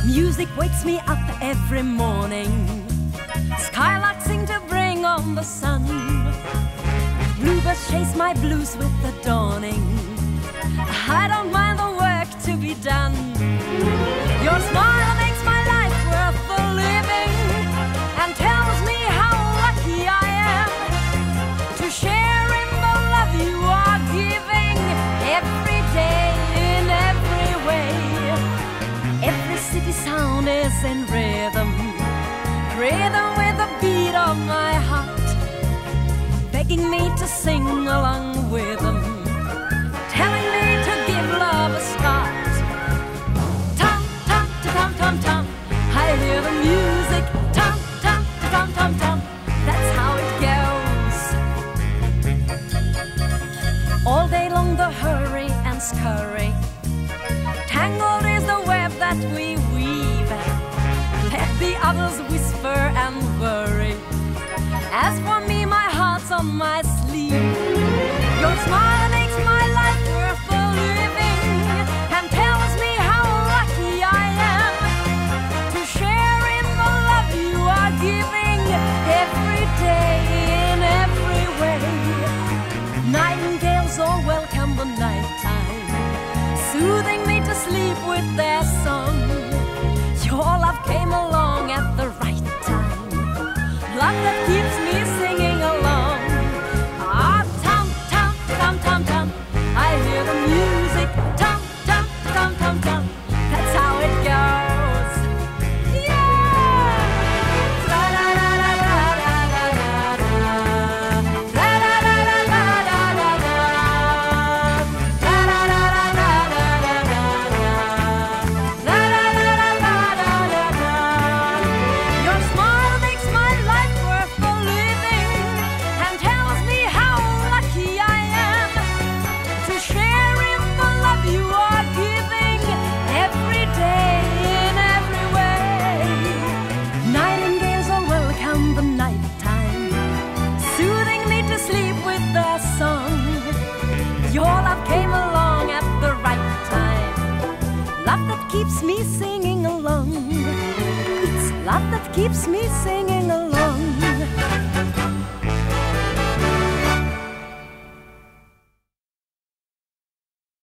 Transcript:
Music wakes me up every morning. Skylarks sing to bring on the sun. Bluebirds chase my blues with the dawning. I don't mind the work to be done. Your smile makes my life worth the living and tells me how lucky I am to share in the love you are giving every day in every way. Every city sound is in rhythm, rhythm with the beat of my heart, begging me to sing along with them, telling me to give love a start. Tom, tom, tom, tom, tom, I hear the music. Tom, tom, tom, tom, tom, that's how it goes. All day long the hurry and scurry, tangled is the web that we weave. Let the others whisper and worry. As for me, my heart's on my sleeve. Your smile makes my life worth the living and tells me how lucky I am to share in the love you are giving every day in every way. Nightingales all welcome the nighttime, soothing me to sleep with their song. Your love came along at the right time, love that keeps me singing along. Ah, tom, tom, tom, tom, tom, I hear the music. Tom, tom, tom, tom, tom, that's how it goes. Yeah! La la la la la la la la, la la la la la la la, la la la la la la la, la la la la la la la. Your smile makes my life worth the living and tells me how lucky I am to share in the love you are giving every day in every way. Nightingales all welcome the nighttime, soothing me to sleep with their song. Your love came along at the right time, love that keeps me singing along. It's love that keeps me singing along.